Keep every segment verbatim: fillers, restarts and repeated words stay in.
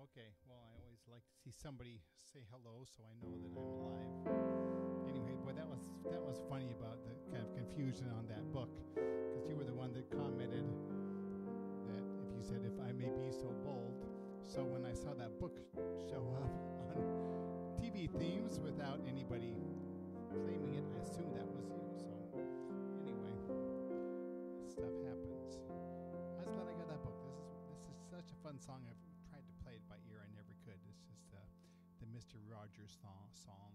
Okay, well, I always like to see somebody say hello so I know that I'm alive. Anyway, boy, that was that was funny about the kind of confusion on that book, because you were the one that commented that if you said, if I may be so bold. So when I saw that book show up on T V themes without anybody claiming it, I assumed that was you. So anyway, stuff happens. I was glad I got that book. This is this is such a fun song. I've tried to play it by ear. I never could. It's just uh, the Mister Rogers song. song.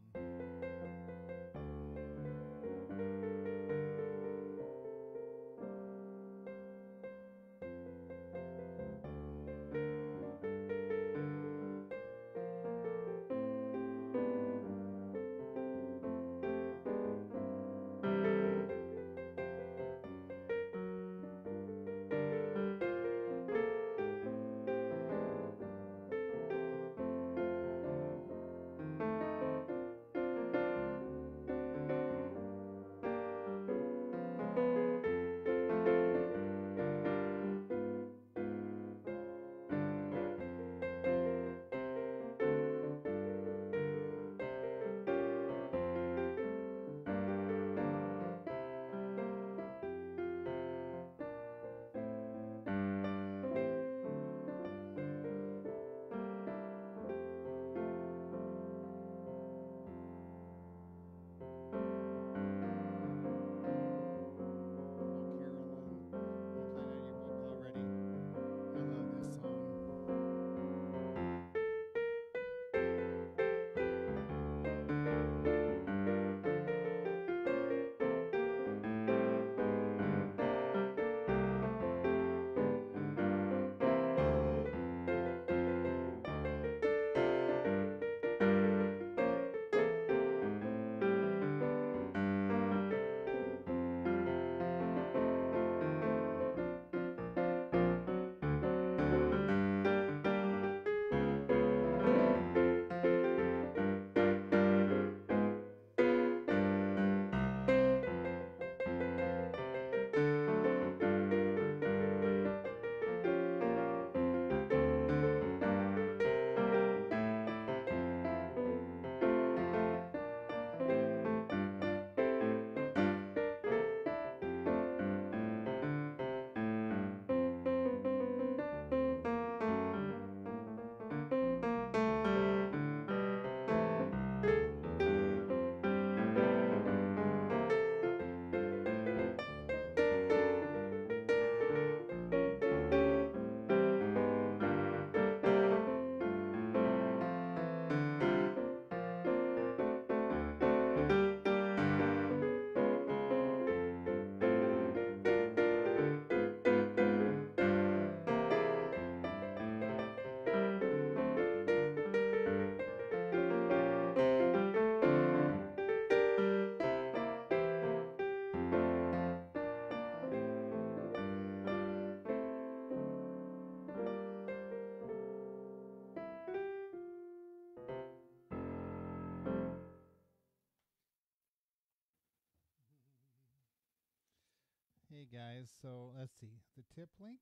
Hey guys, so let's see the tip link.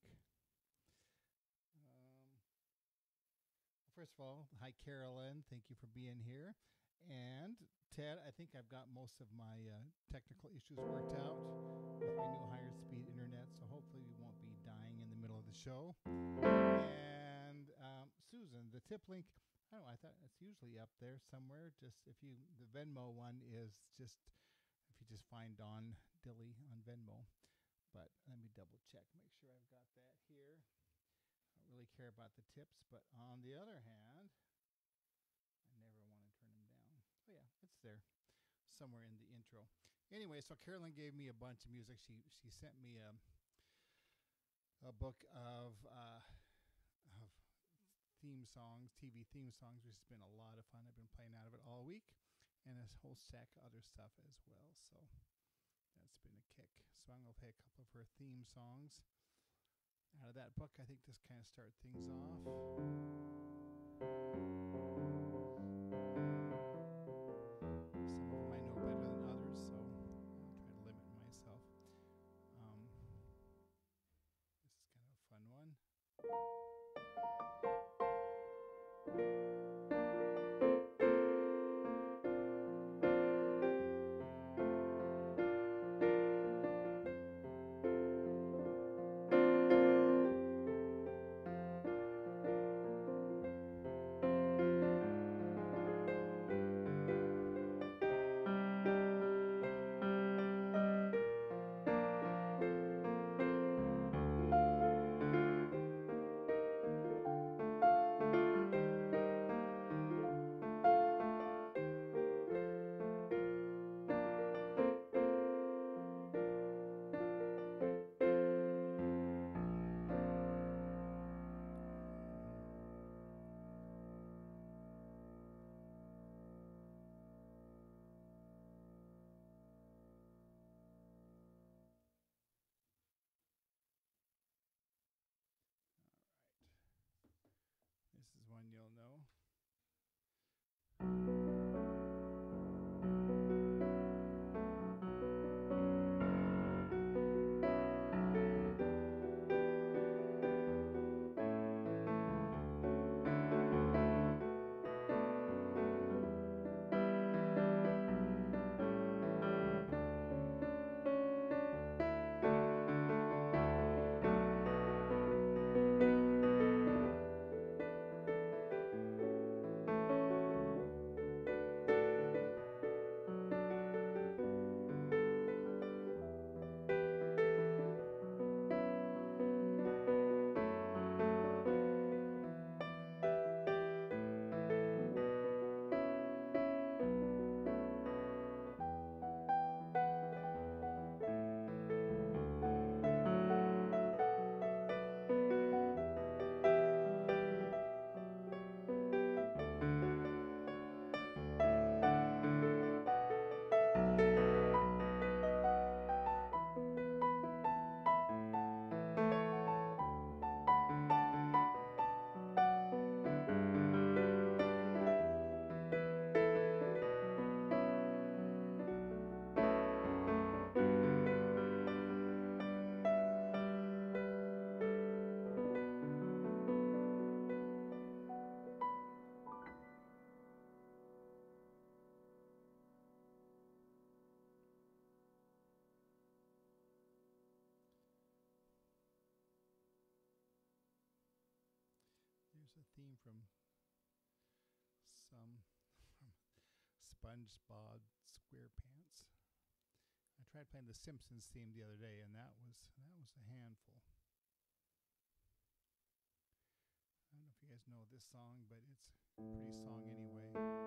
Um, first of all, hi Carolyn, thank you for being here. And Ted, I think I've got most of my uh, technical issues worked out with my new higher speed internet, so hopefully we won't be dying in the middle of the show. And um, Susan, the tip link, I don't know, I thought it's usually up there somewhere. Just if you, the Venmo one is just, if you just find Don Dilly on Venmo. But let me double check, make sure I've got that here. I don't really care about the tips, but on the other hand, I never want to turn them down. Oh yeah, it's there somewhere in the intro. Anyway, so Carolyn gave me a bunch of music. She she sent me a a book of uh, of theme songs, T V theme songs, which has been a lot of fun. I've been playing out of it all week, and a whole stack of other stuff as well. So that's been a kick. So I'm going to play a couple of her theme songs out of that book. I think this kind of start things off. Some of them I know better than others, so I'll try to limit myself. Um, this is kind of a fun one. theme from some SpongeBob SquarePants. I tried playing the Simpsons theme the other day, and that was that was a handful. I don't know if you guys know this song, but it's a pretty song anyway.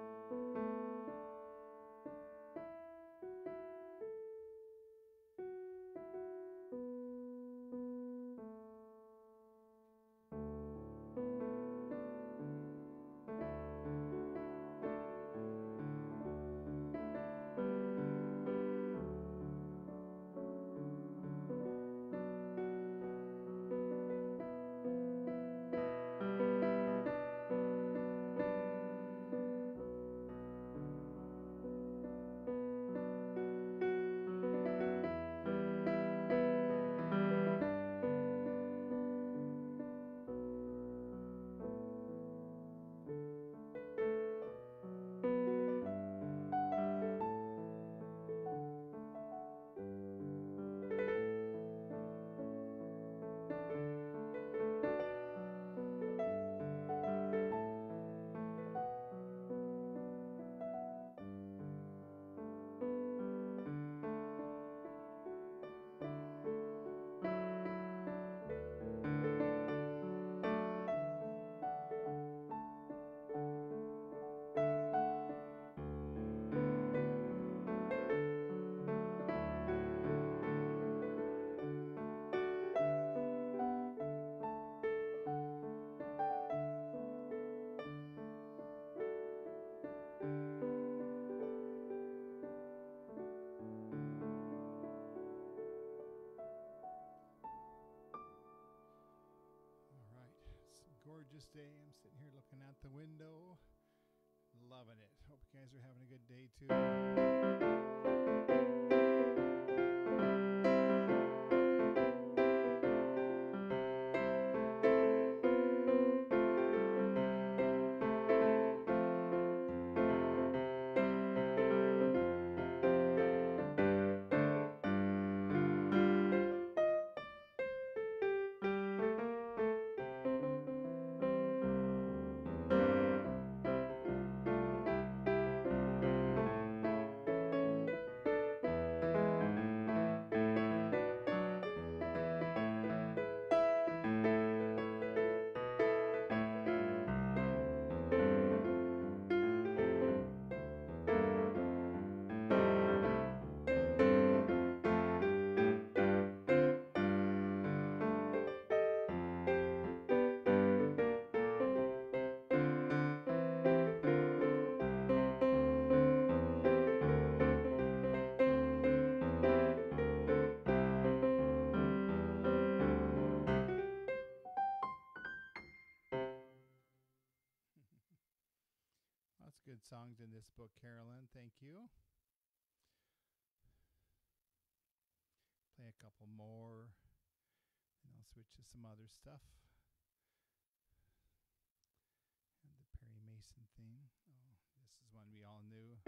Gorgeous day. I'm sitting here looking out the window, loving it. Hope you guys are having a good day too. Lots of good songs in this book, Carolyn. Thank you. Play a couple more, and I'll switch to some other stuff. And the Perry Mason theme. Oh, this is one we all knew.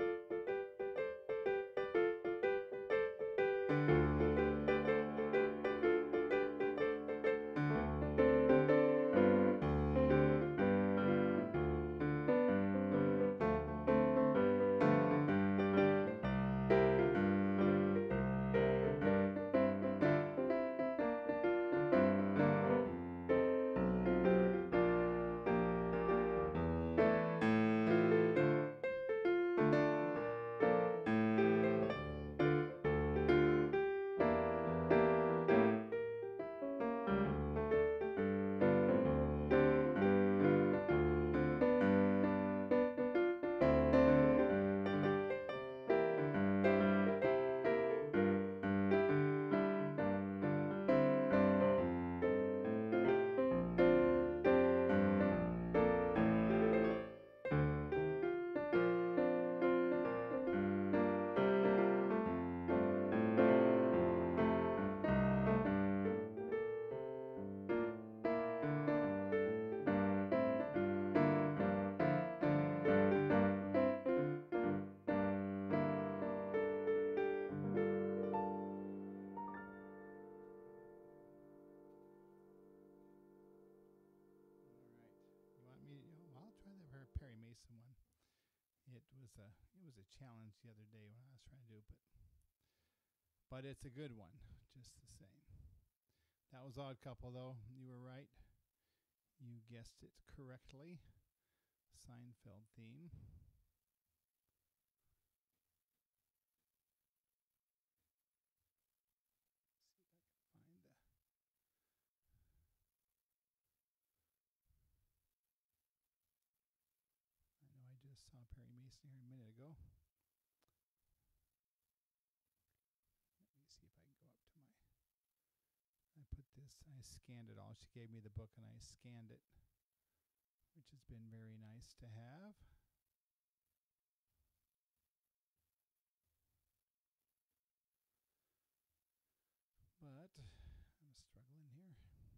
Jason one. It was a it was a challenge the other day when I was trying to do, but but it's a good one just the same. That was Odd Couple, though. You were right. You guessed it correctly. Seinfeld theme. Saw Perry Mason here a minute ago. Let me see if I can go up to my. I put this, I scanned it all. She gave me the book and I scanned it, which has been very nice to have. But I'm struggling here.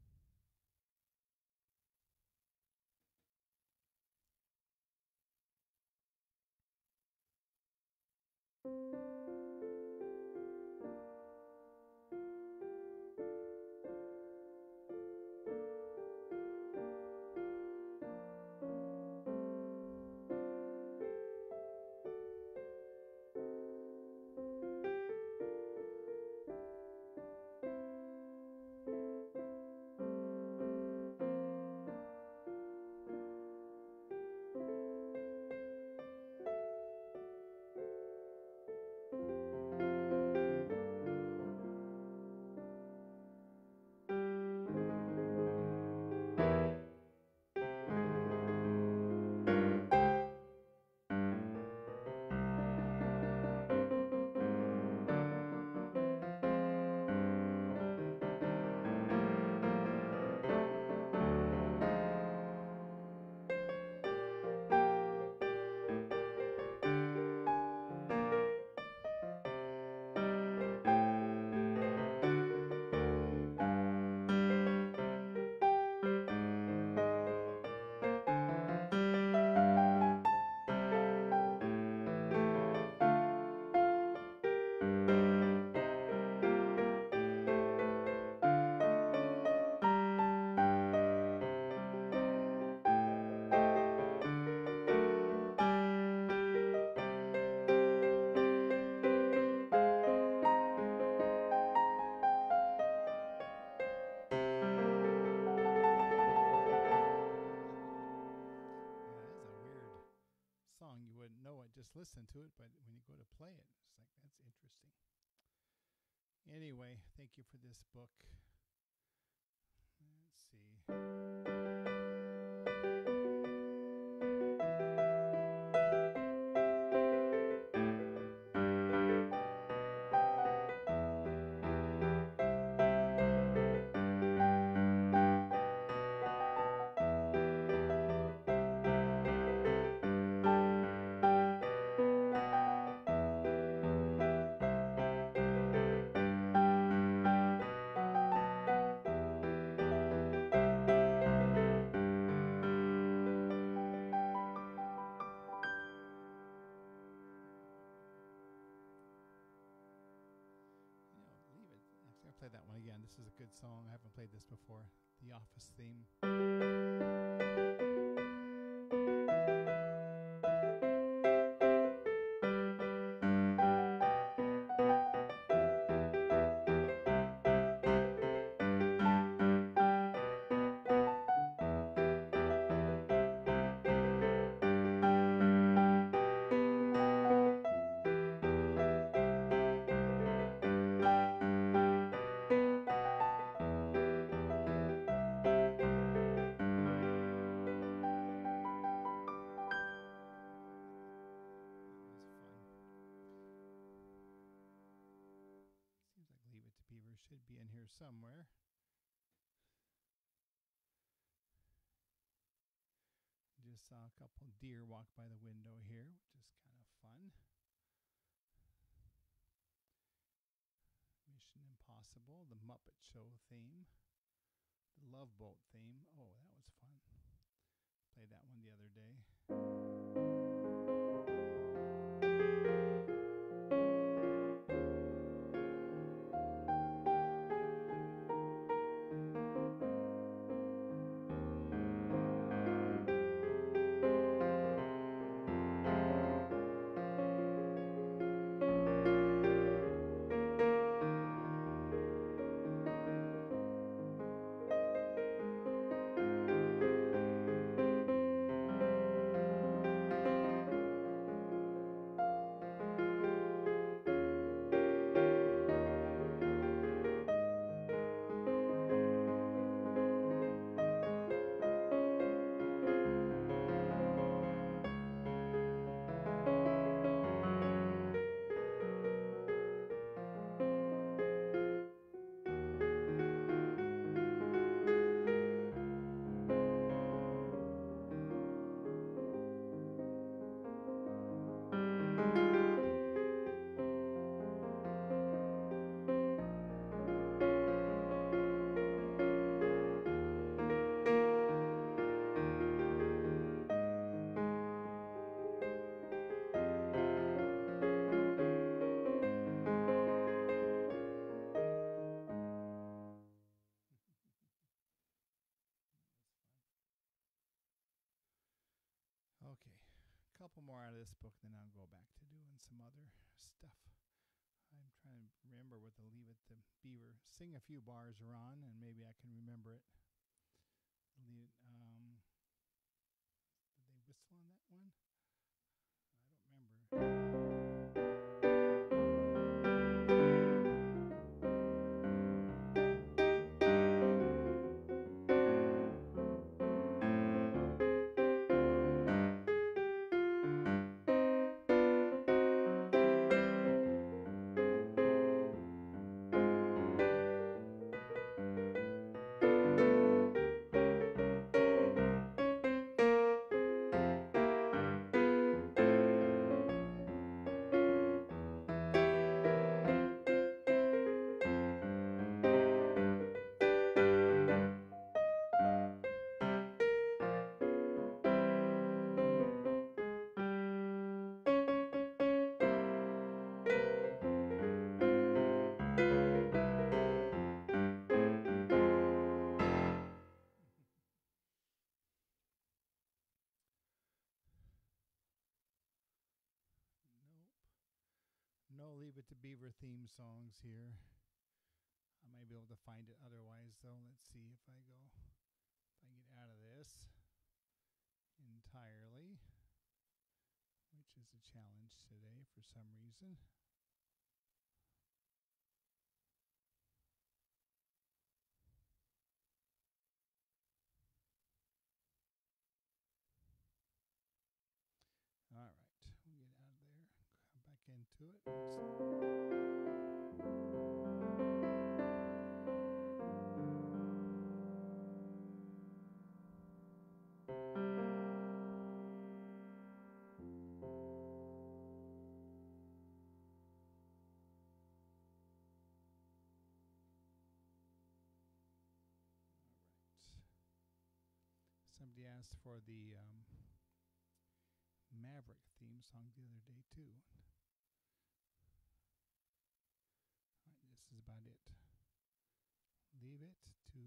Just listen to it, but when you go to play it, it's like, that's interesting. Anyway, thank you for this book. Let's see. Play that one again. This is a good song. I haven't played this before. The Office theme. Should be in here somewhere. Just saw a couple deer walk by the window here, which is kind of fun. Mission Impossible, the Muppet Show theme, the Love Boat theme. Oh, that was fun. Played that one the other day. Okay, a couple more out of this book, then I'll go back to doing some other stuff. I'm trying to remember what the Leave It to Beaver. Sing a few bars, Ron, and maybe I can remember it. Leave, um, did they whistle on that one? I don't remember. No Leave It to Beaver theme songs here. I might be able to find it otherwise, though. Let's see if I go, if I get out of this entirely, which is a challenge today for some reason. All right, we'll get out of there, come back into it. Somebody asked for the um, Maverick theme song the other day, too. All right, this is about it. Leave it to...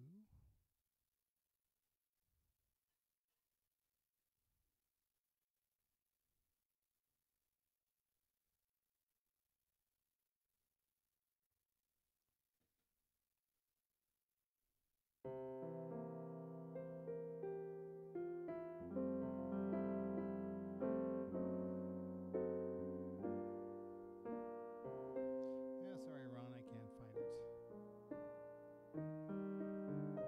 Yeah, sorry, Ron, I can't find it.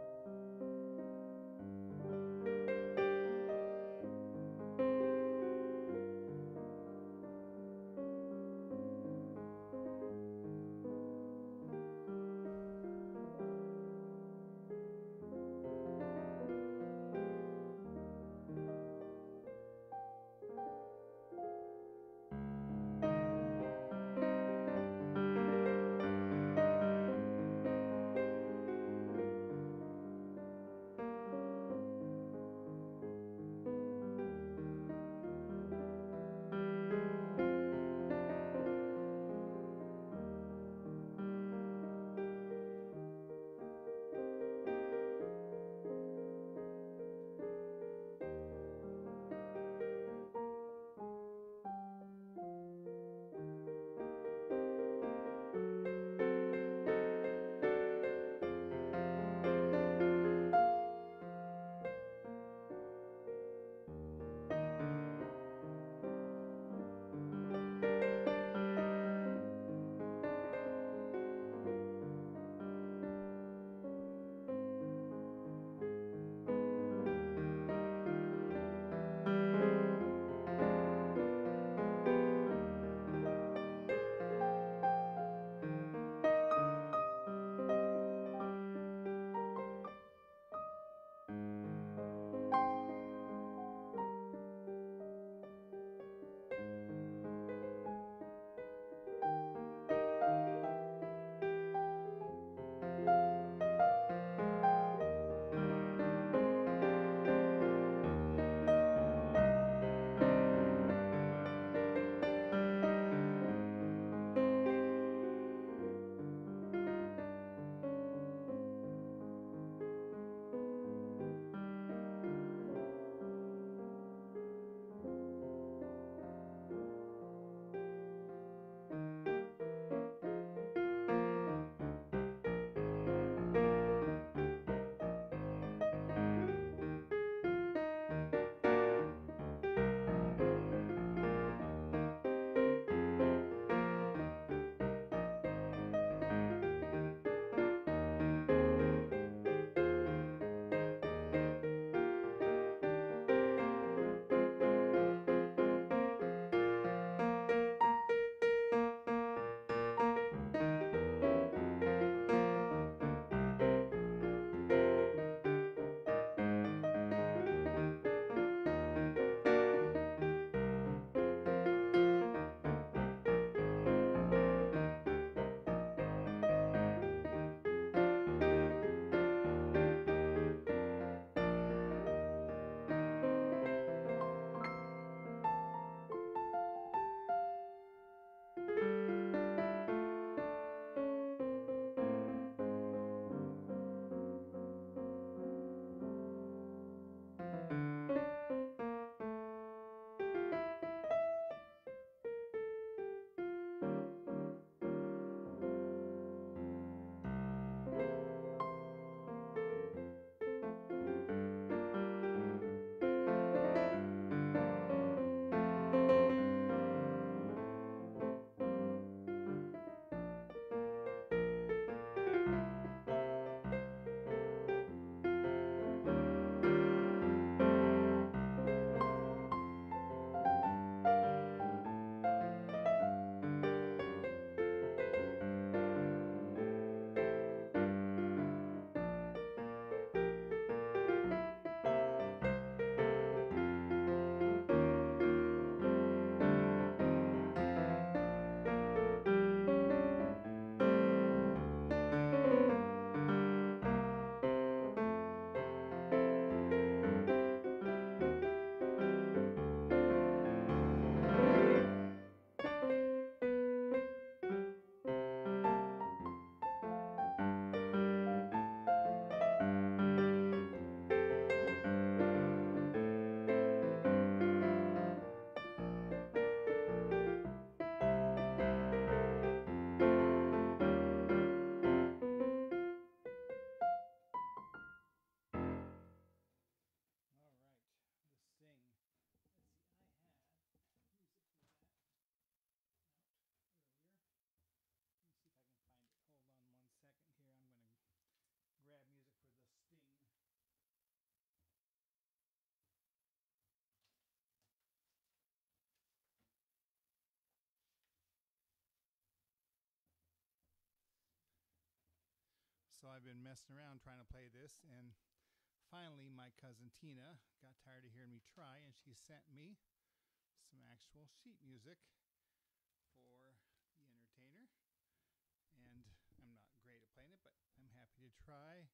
so I've been messing around trying to play this, and finally my cousin Tina got tired of hearing me try, and she sent me some actual sheet music for The Entertainer. And I'm not great at playing it, but I'm happy to try.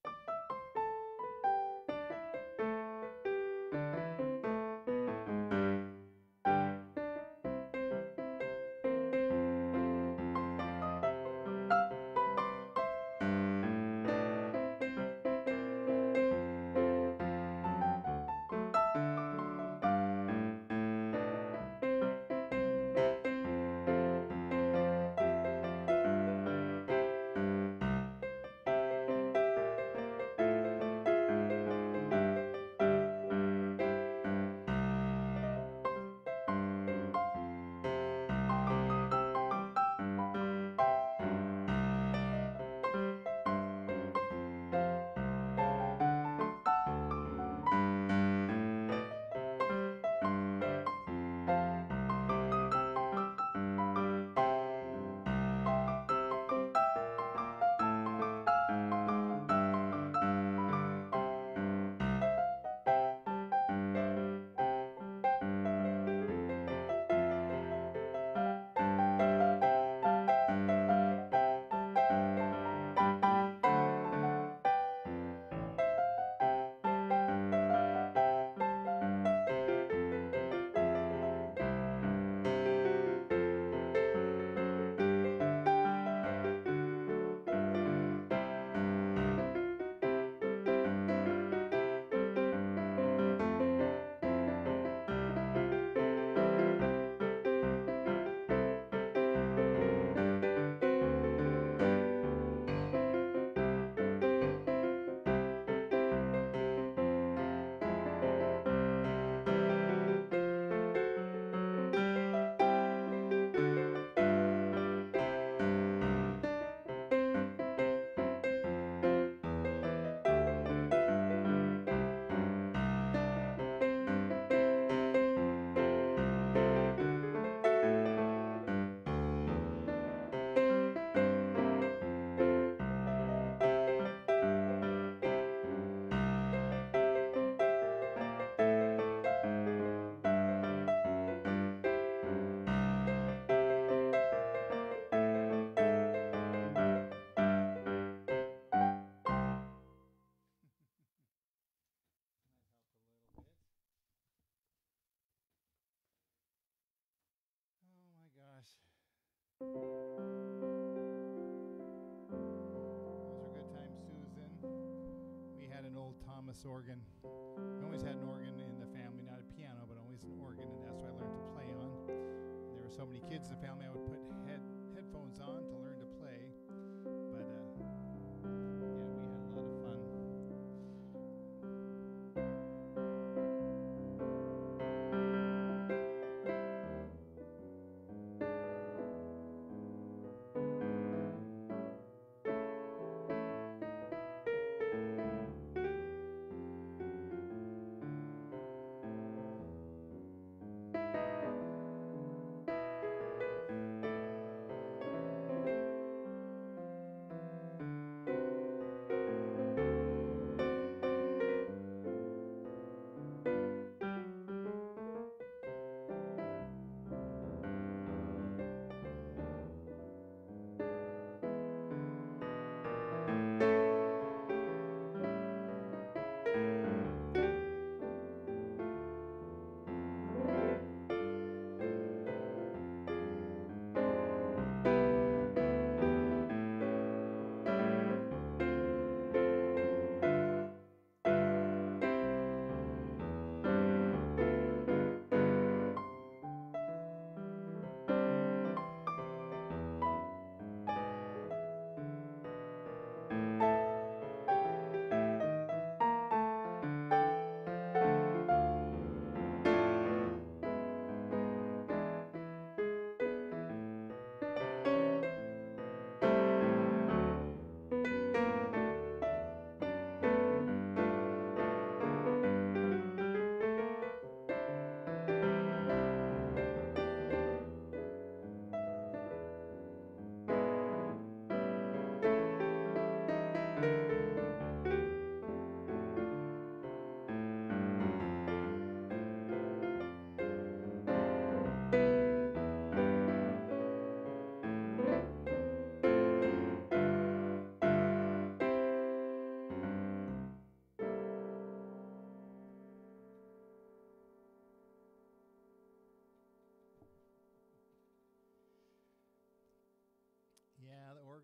Those are good times, Susan. We had an old Thomas organ. We always had an organ in the family, not a piano, but always an organ, and that's what I learned to play on. There were so many kids in the family, I would put head headphones on to learn to play. But uh, yeah, we had a lot of fun.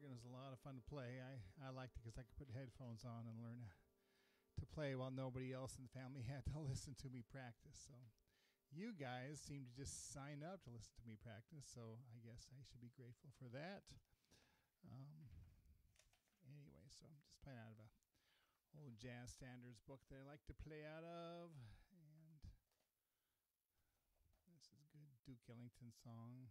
organ was a lot of fun to play. I, I liked it because I could put headphones on and learn to play while nobody else in the family had to listen to me practice. So you guys seem to just sign up to listen to me practice, so I guess I should be grateful for that. Um, anyway, so I'm just playing out of a old jazz standards book that I like to play out of, and this is a good Duke Ellington song.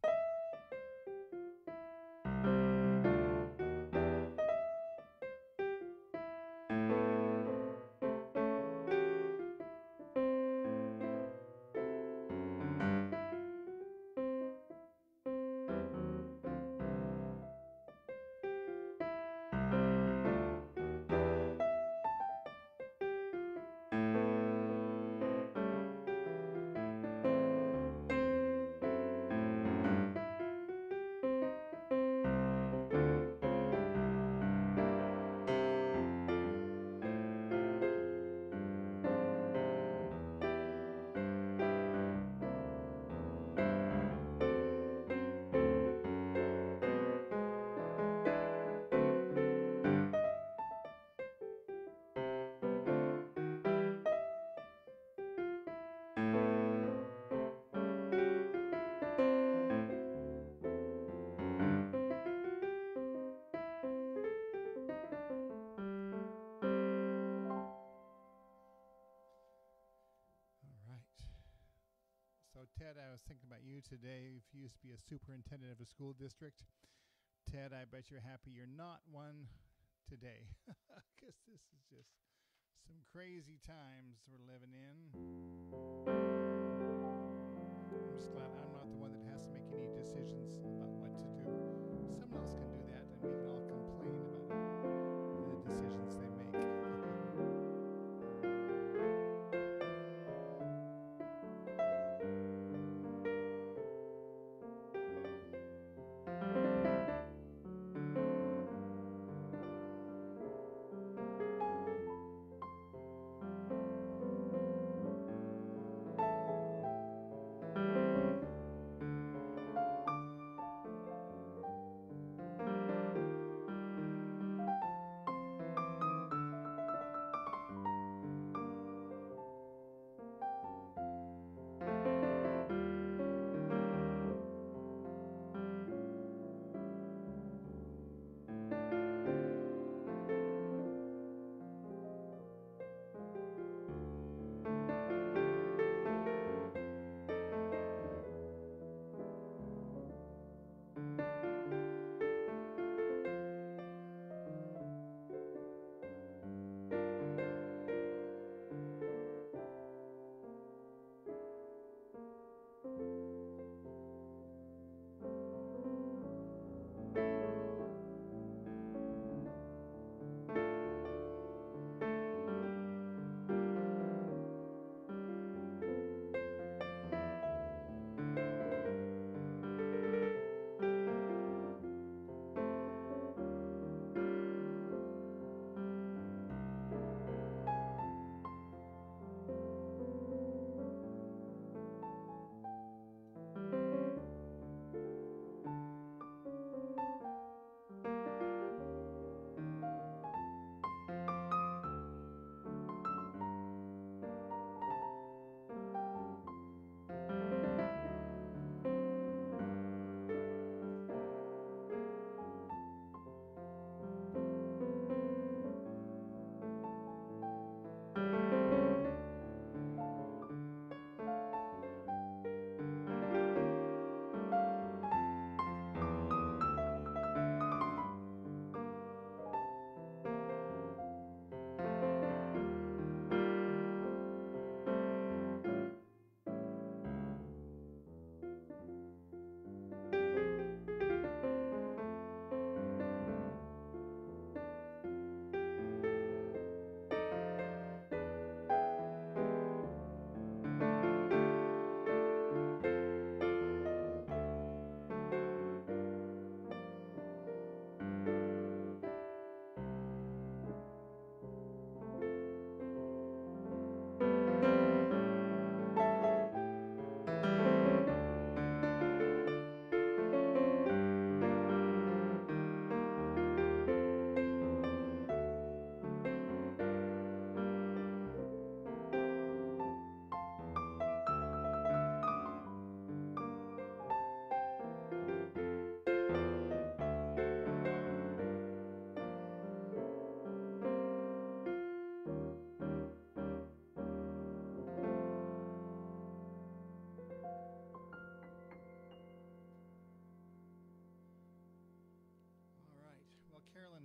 So, Ted, I was thinking about you today. If you used to be a superintendent of a school district, Ted, I bet you're happy you're not one today, because this is just some crazy times we're living in. I'm just glad I'm not the one that has to make any decisions about what to do. Someone else can do that, and we can all complain about the decisions they make.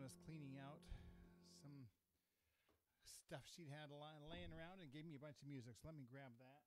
was cleaning out some stuff she'd had laying around and gave me a bunch of music. So let me grab that.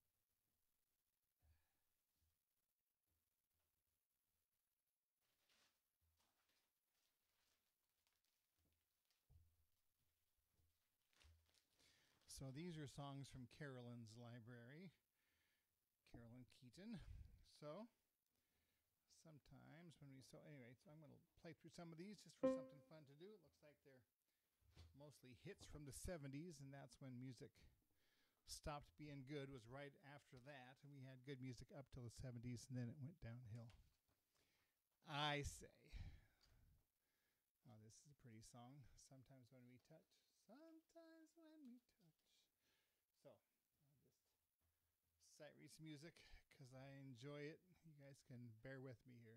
So these are songs from Carolyn's library, Carolyn Keaton. So sometimes when we, so anyway, so I'm going to play through some of these just for something fun to do. It looks like they're mostly hits from the seventies, and that's when music stopped being good, was right after that. And we had good music up till the seventies, and then it went downhill. I say. Oh, this is a pretty song. Sometimes when we touch, sometimes when we touch. So I'll just sight read some music because I enjoy it. You guys can bear with me here.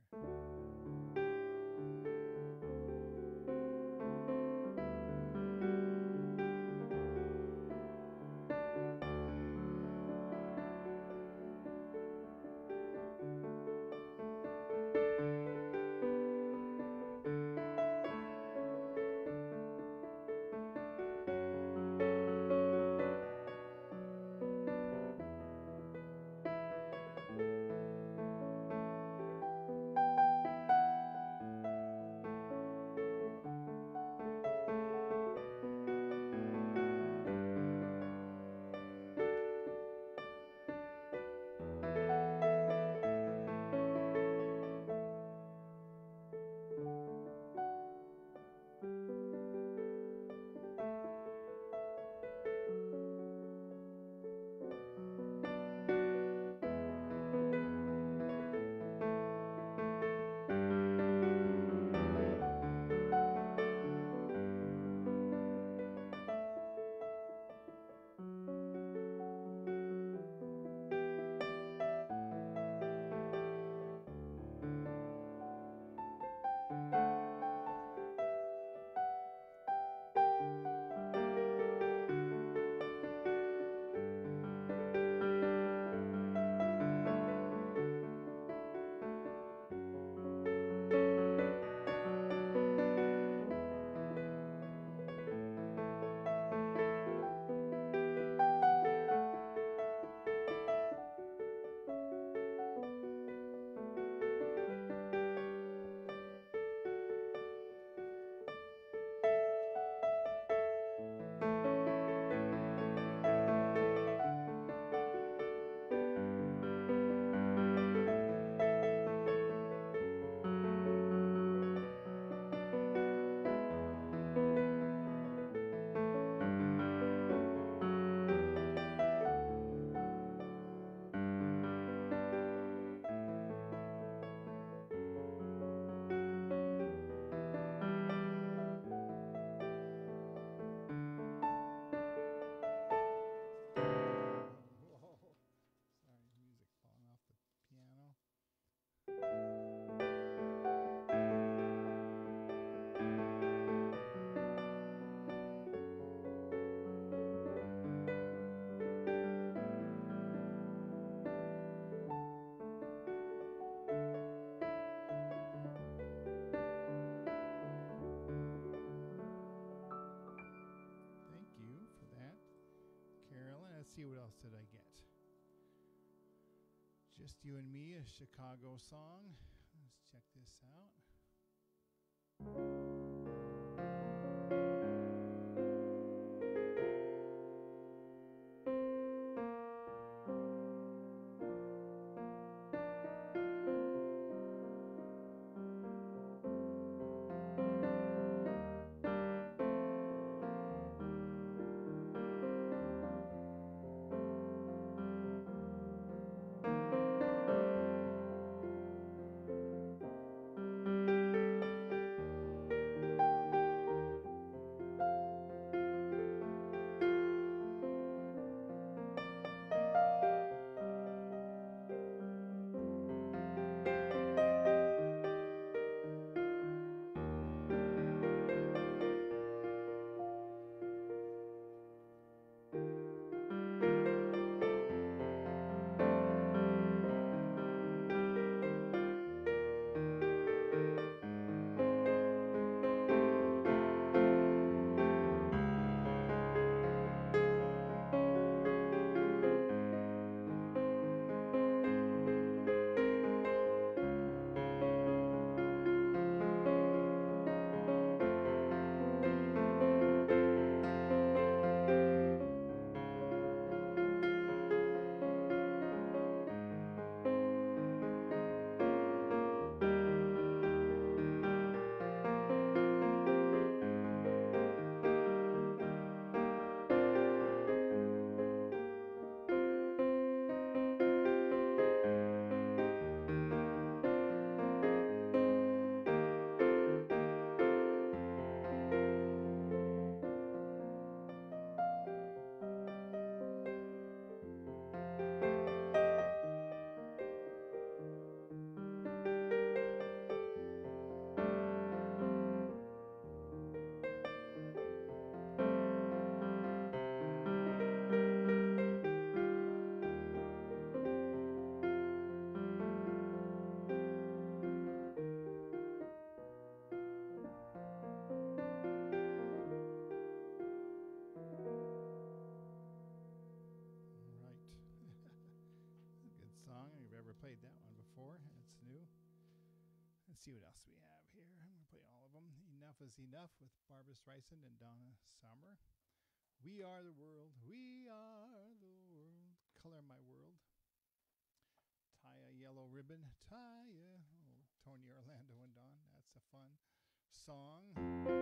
See what else did I get? Just You and Me, a Chicago song. Let's check this out. played that one before. It's new. Let's see what else we have here. I'm going to play all of them. Enough is Enough with Barbra Streisand and Donna Summer. We Are the World. We are the world. Color My World. Tie a Yellow Ribbon. Tie a... Oh, Tony Orlando and Dawn. That's a fun song.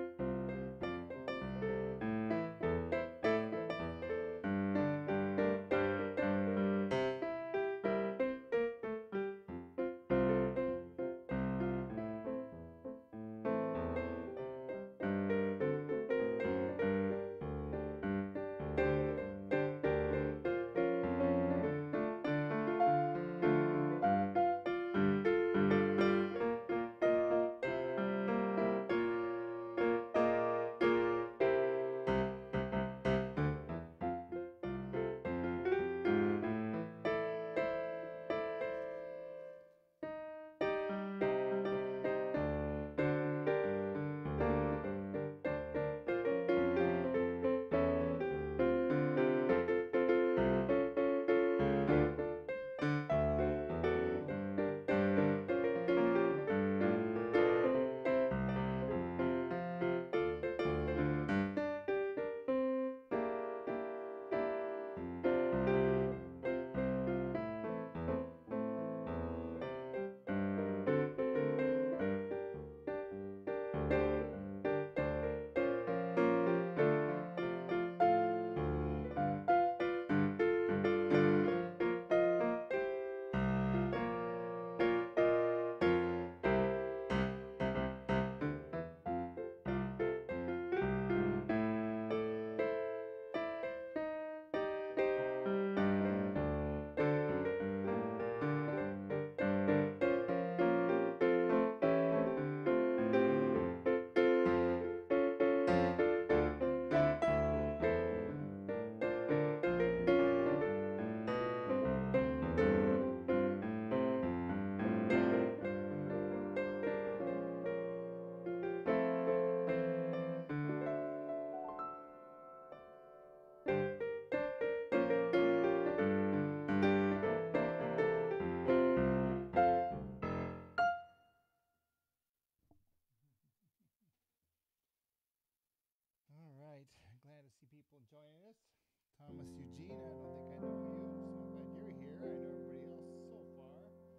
Joining us. Thomas Eugene, I don't think I know you, so I'm glad you're here. I know everybody else so far.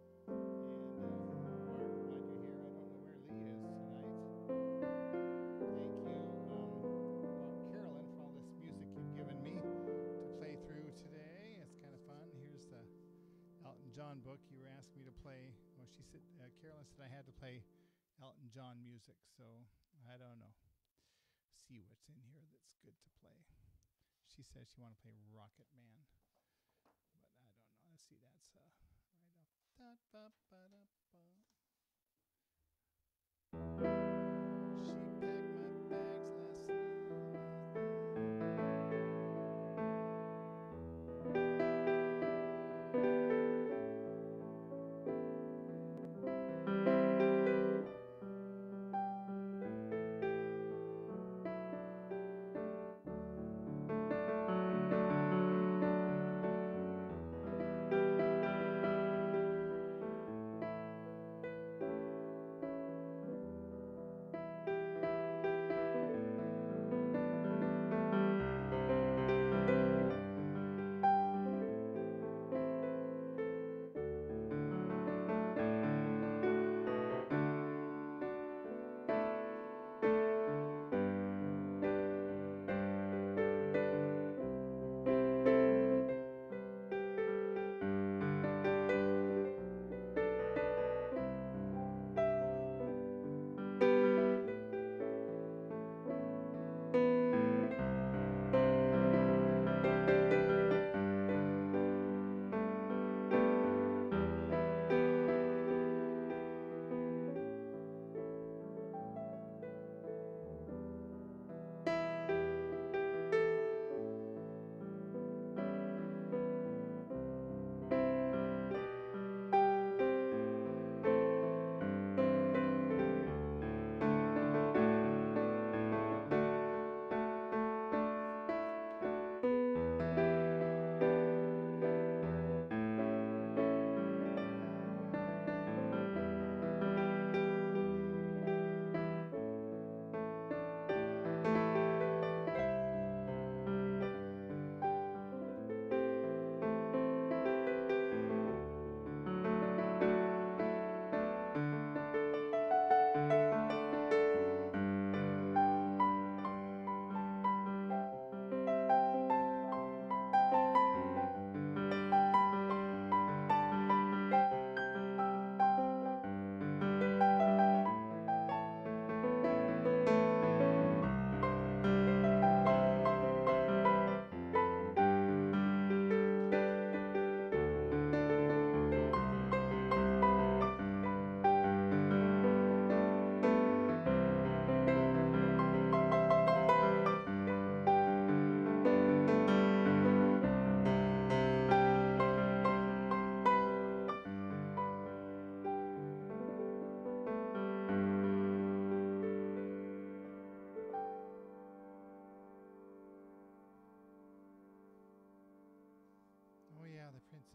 And uh, Mark, glad you're here. I don't know where Lee is tonight. Thank you, um, Carolyn, for all this music you've given me to play through today. It's kind of fun. Here's the Elton John book you were asking me to play. Well, she said, uh, Carolyn said I had to play Elton John music, so I don't know. See what's in here that's good to play. She says she want to play Rocket Man, but I don't know. Let's see. That's uh, right up. Da, ba, ba, da, ba. She packed my bags last night.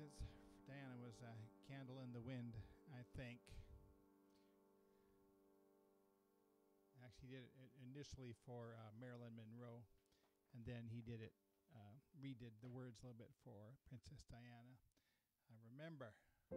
Princess Diana was a Candle in the Wind, I think. Actually, did it initially for uh, Marilyn Monroe, and then he did it, uh, redid the words a little bit for Princess Diana. I remember.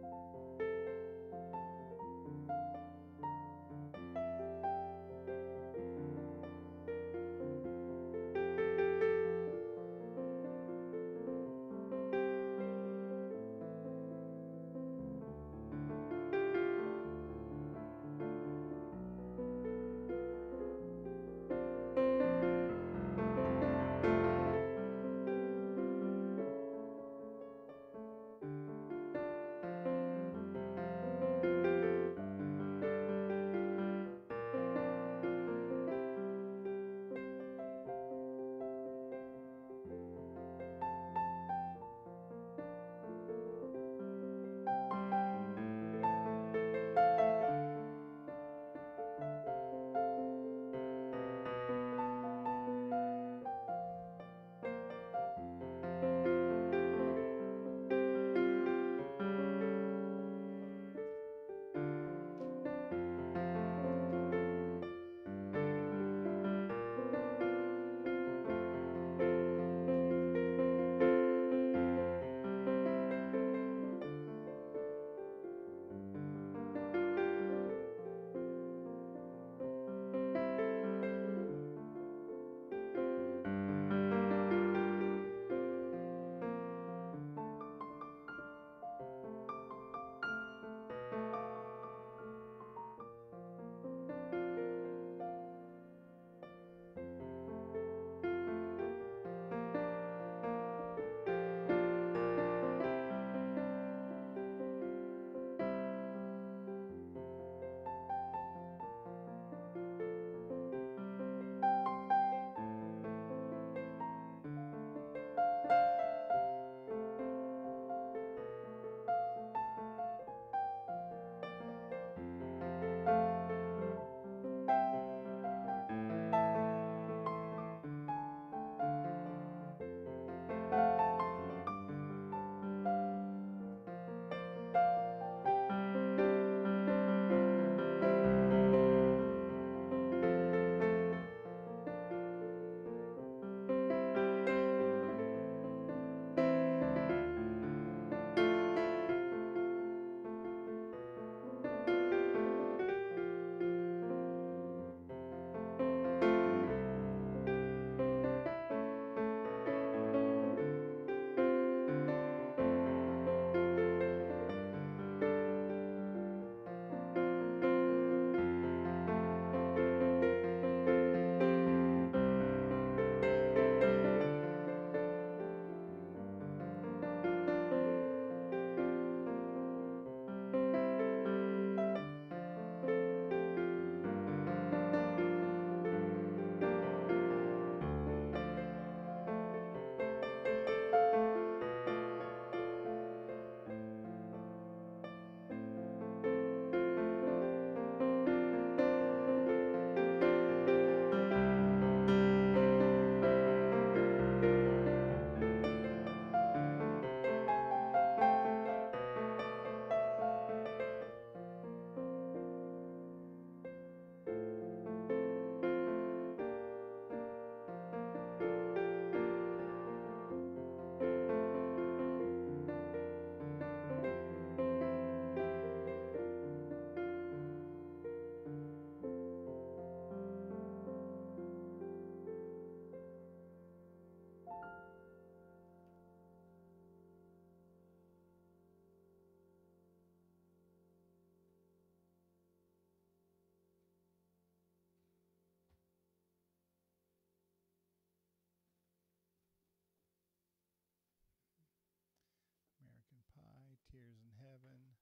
American Pie, Tears in Heaven,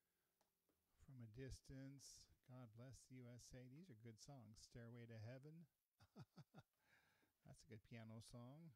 From a Distance, God Bless the U S A. These are good songs. Stairway to Heaven. That's a good piano song.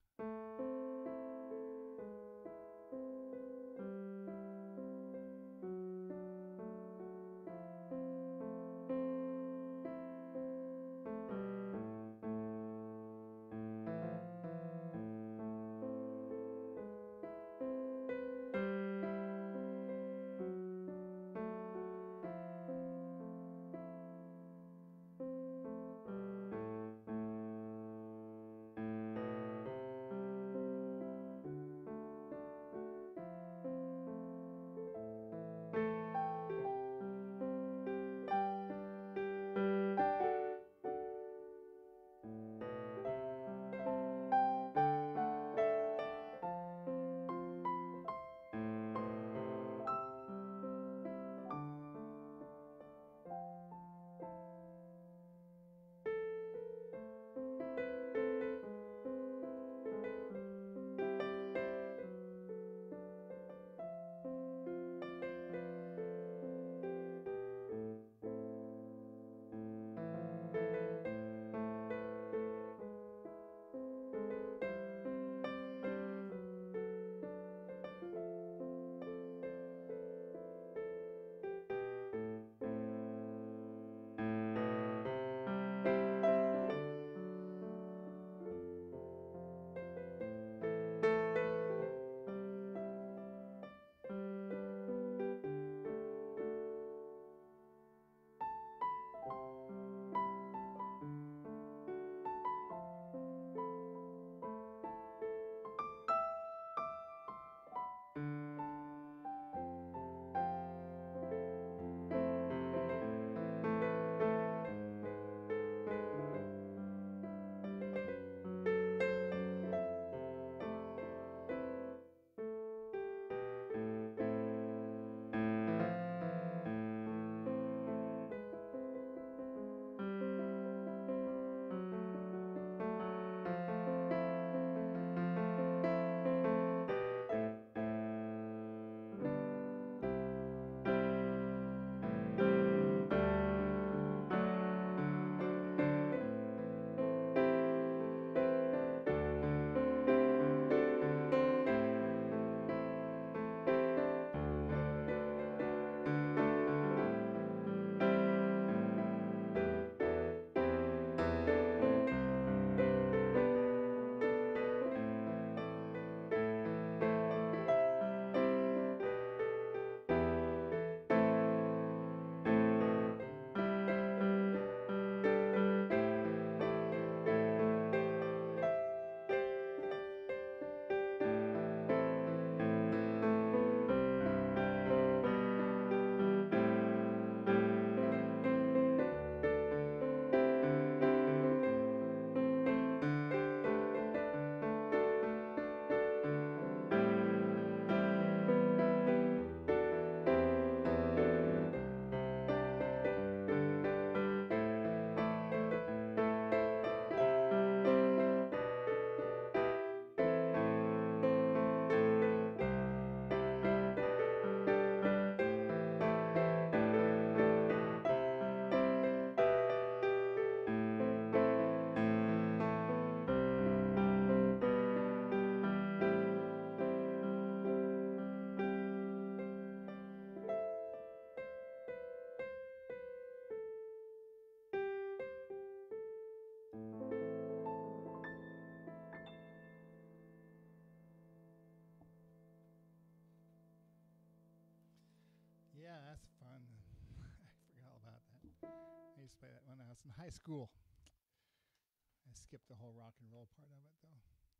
that's fun. I forgot all about that. I used to play that when I was in high school. I skipped the whole rock and roll part of it, though.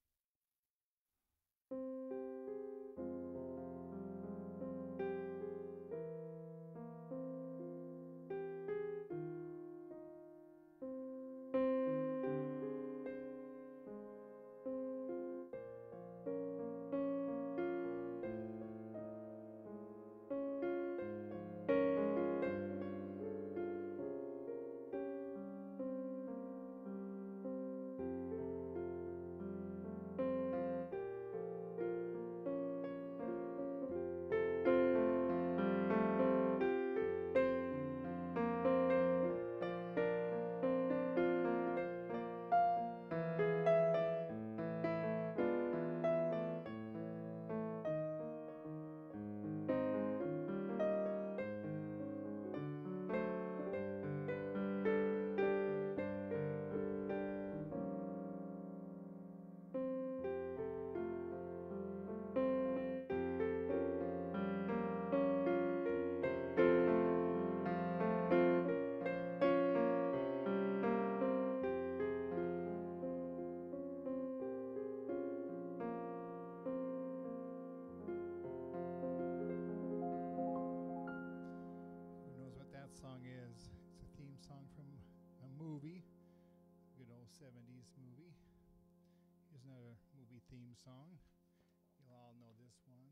Who knows what that song is? It's a theme song from a movie, good old seventies movie. Here's another movie theme song. You'll all know this one.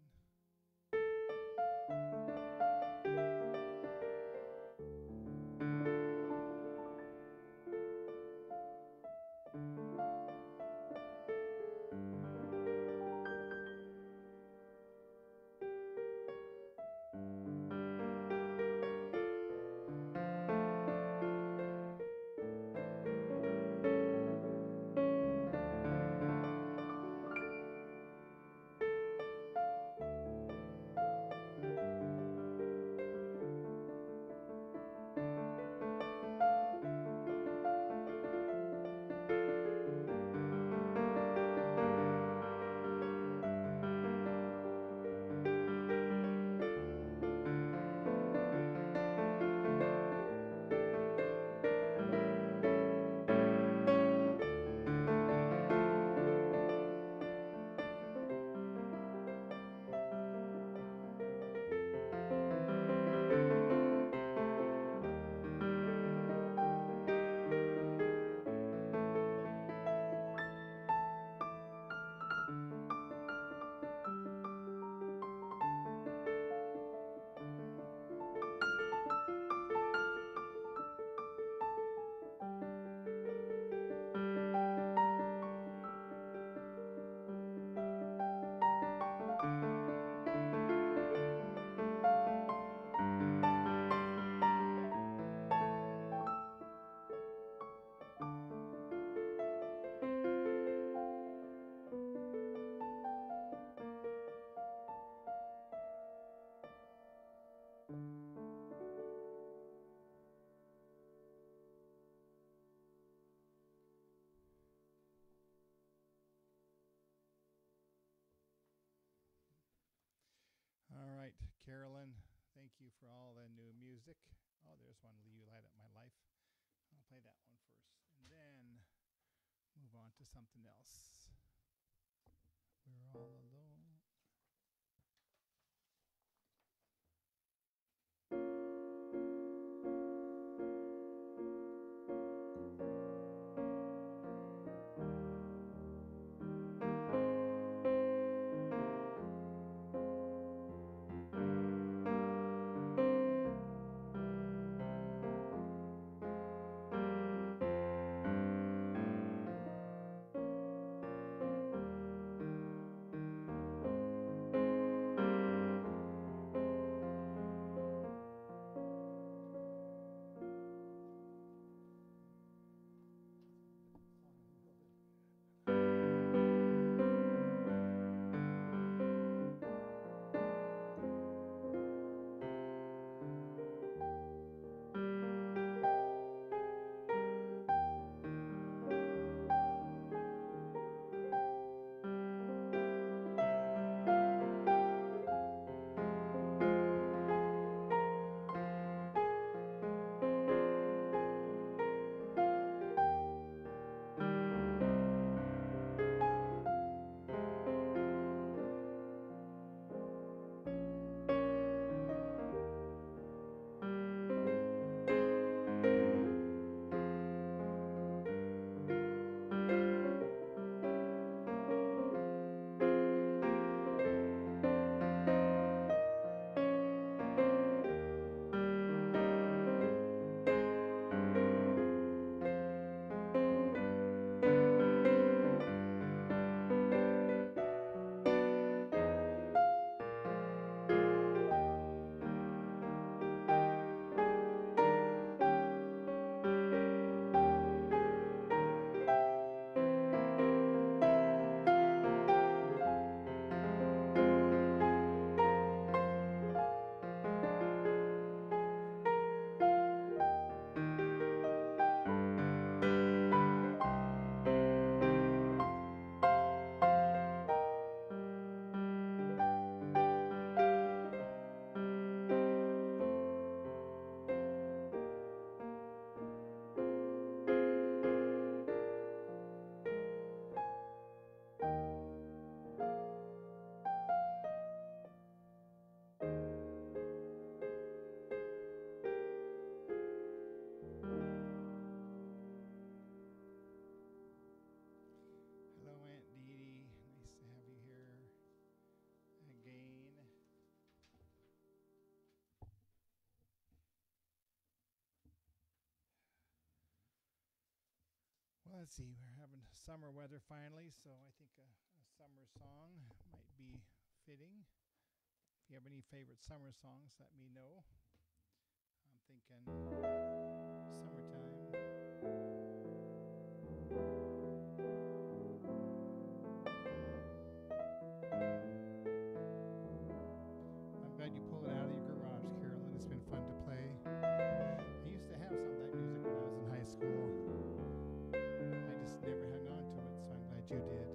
All right, Carolyn, thank you for all the new music. Oh, there's one, You Light Up My Life. I'll play that one first, and then move on to something else. We're all alone. Let's see, we're having summer weather finally, so I think a, a summer song might be fitting. If you have any favorite summer songs, let me know. I'm thinking summertime. I'm glad you pulled it out of your garage, Carolyn. It's been fun to play. I used to have some of that music when I was in high school. I just never hung on to it, so I'm glad you did.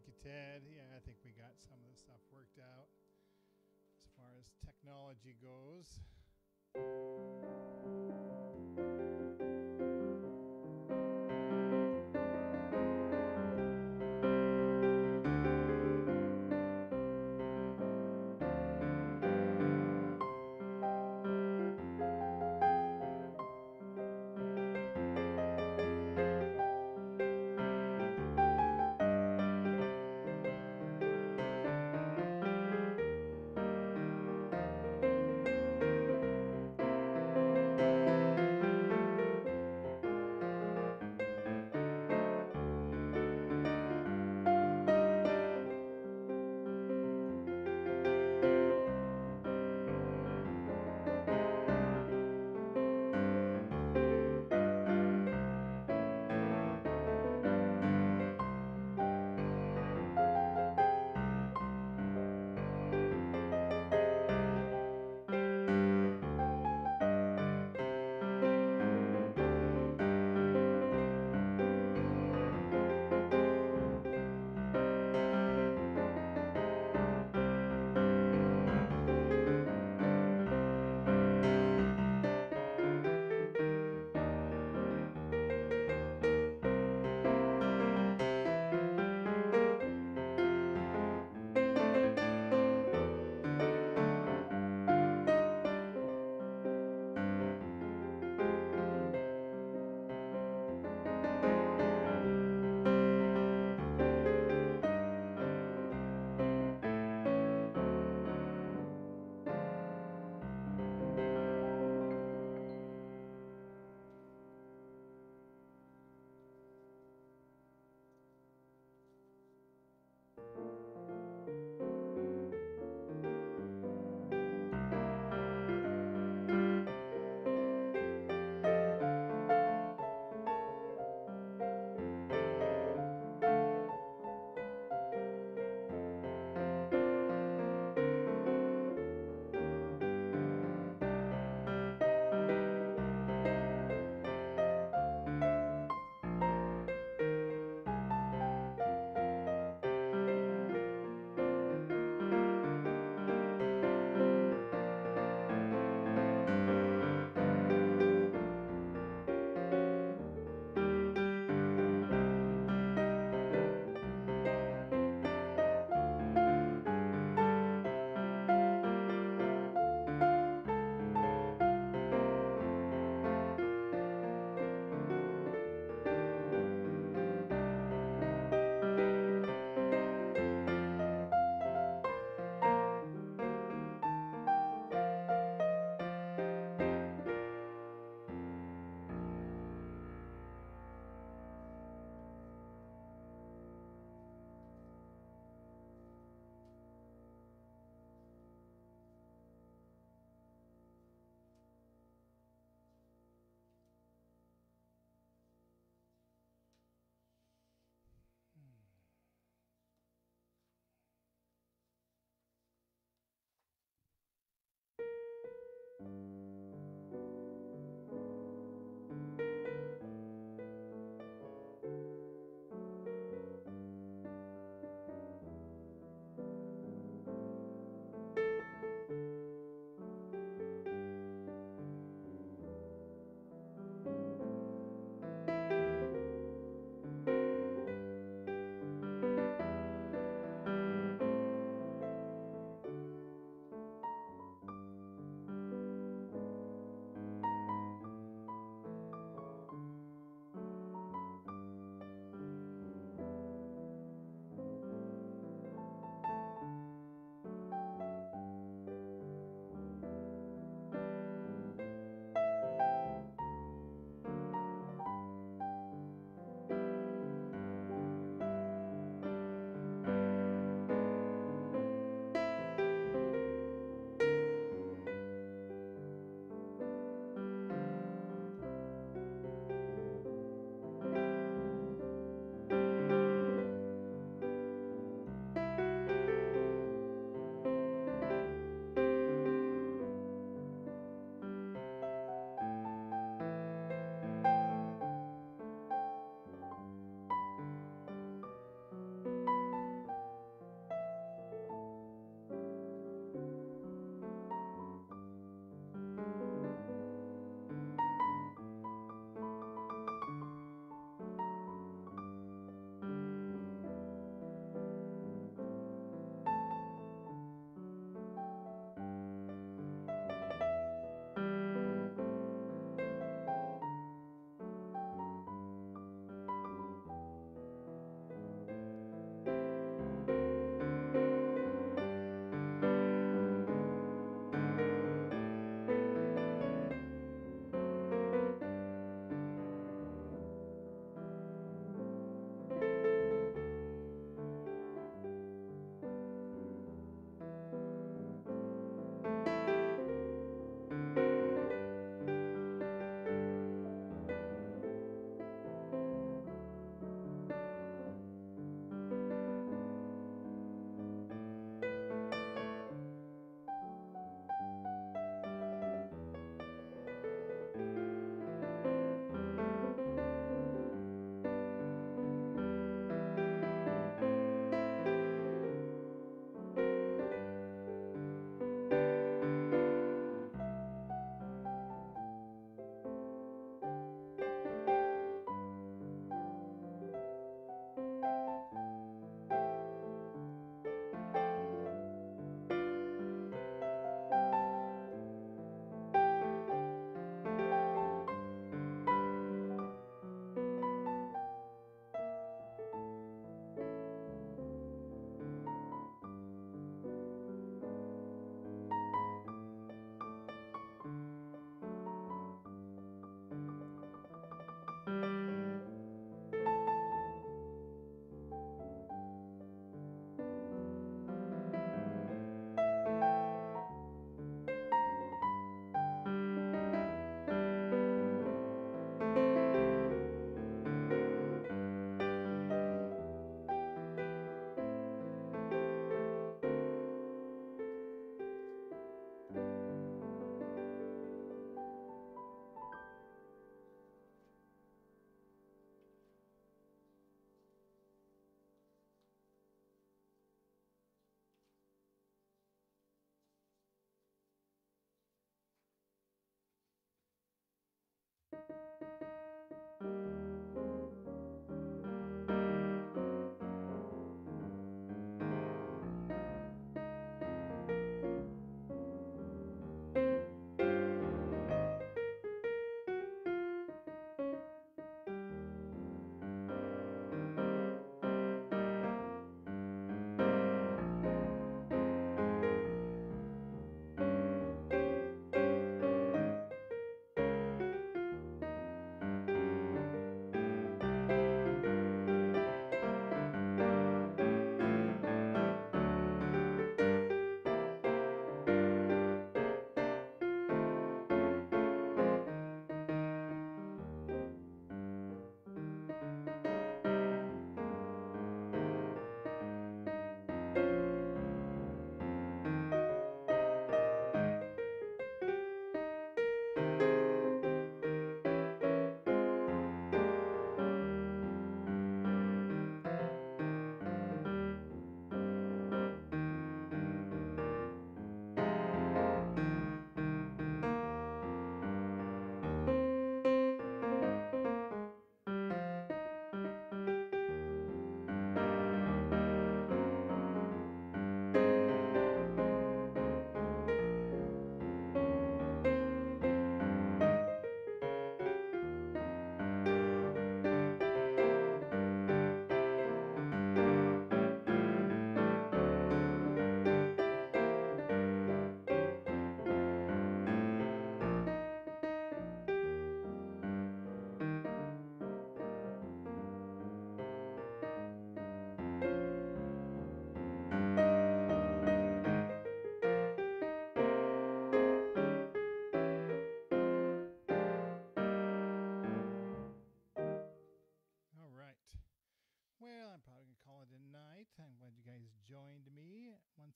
Thank you, Ted. Yeah, I think we got some of the stuff worked out as far as technology goes.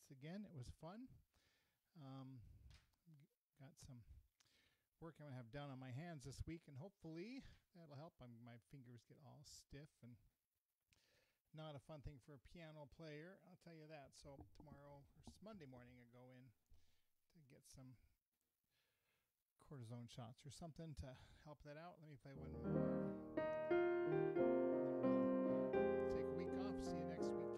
once again. It was fun. Um, got some work I'm going to have done on my hands this week, and hopefully that'll help. I'm, my fingers get all stiff and not a fun thing for a piano player, I'll tell you that. So tomorrow, or Monday morning, I go in to get some cortisone shots or something to help that out. Let me play one more. Then we'll take a week off. See you next weekend.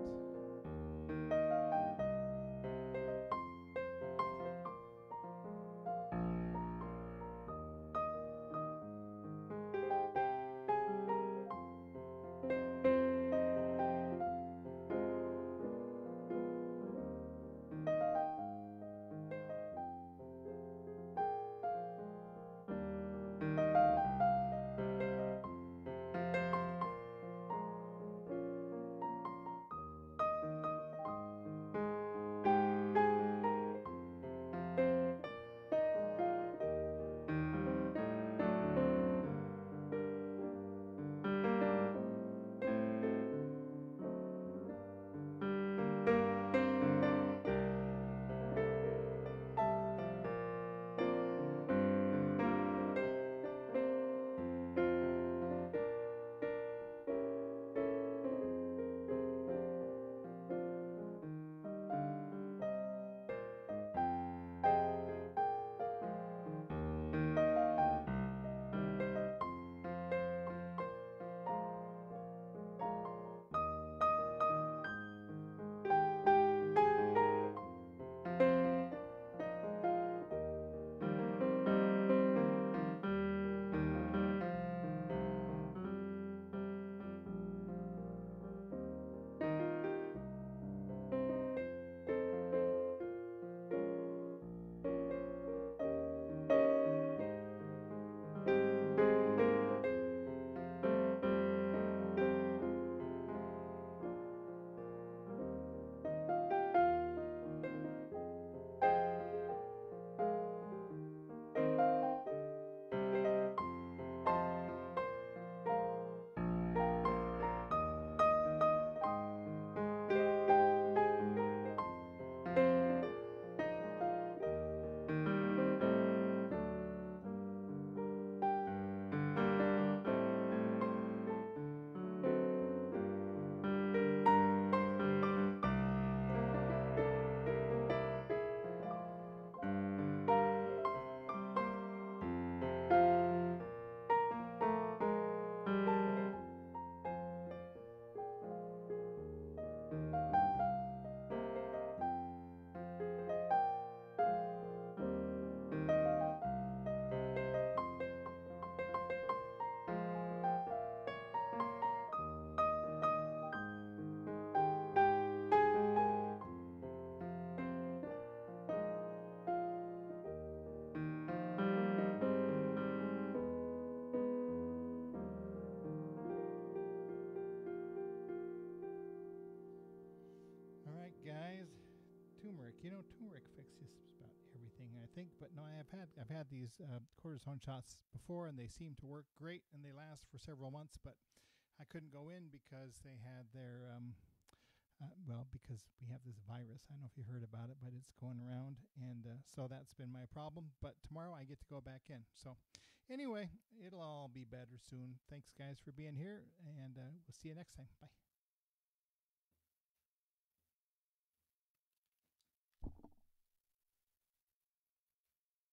Guys, turmeric. You know, turmeric fixes about everything, I think. But no, I have had I've had these uh, cortisone shots before, and they seem to work great, and they last for several months. But I couldn't go in because they had their um, uh, well, because we have this virus. I don't know if you heard about it, but it's going around, and uh, so that's been my problem. But tomorrow I get to go back in. So anyway, it'll all be better soon. Thanks, guys, for being here, and uh, we'll see you next time. Bye.